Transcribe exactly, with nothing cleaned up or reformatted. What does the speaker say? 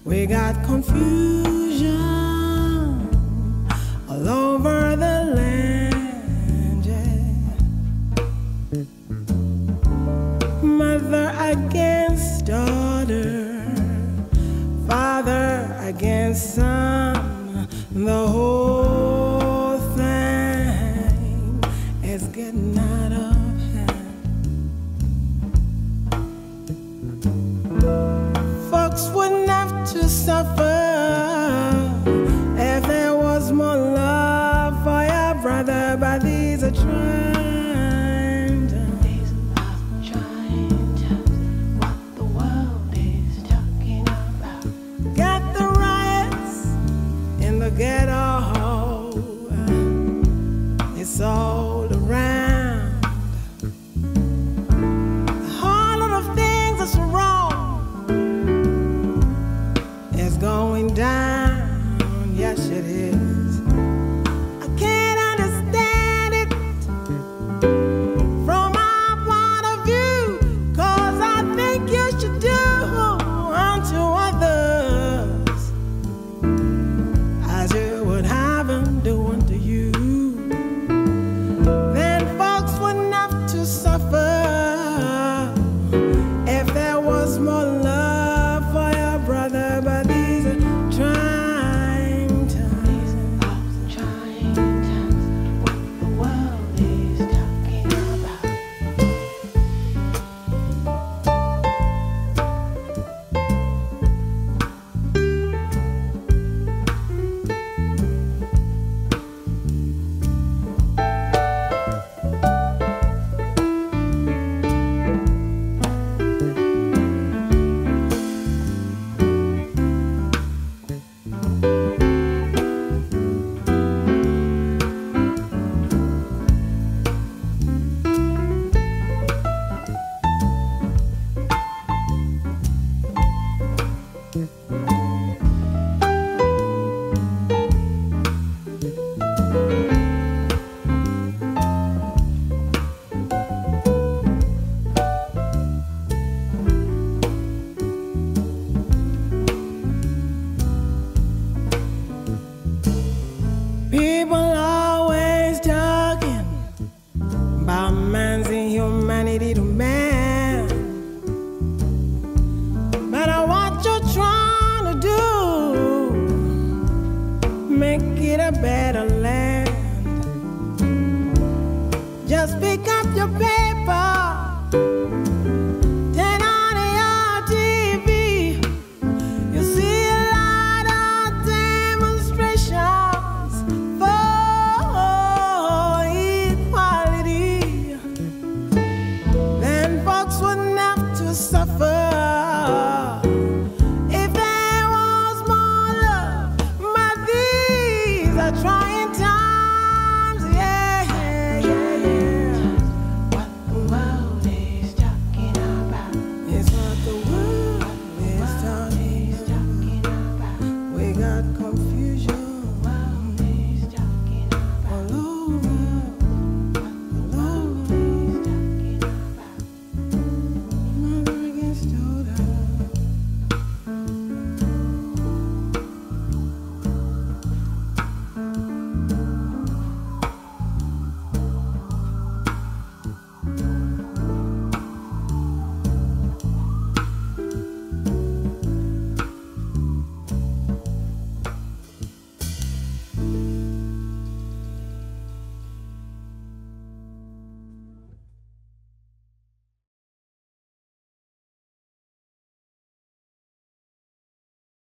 We got confusion all over the land, yeah. Mother against daughter, father against son, the whole thing is getting out of hand. Folks wouldn't have to suffer if there was more love for your brother, but these are trying times. These are trying times. What the world is talking about. Got the riots in the ghetto, it's all around. The whole lot of things that's wrong is going down, yes it is. I can't understand it from my point of view, 'cause I think you should do unto others as you would have them do unto you. Then folks wouldn't have to suffer if there was more love for your brother, but these are trying times. Trying times. What the world is talking about. People always talking about man's inhumanity to man, but what you're trying to do, make it a better land. Just pick up your pen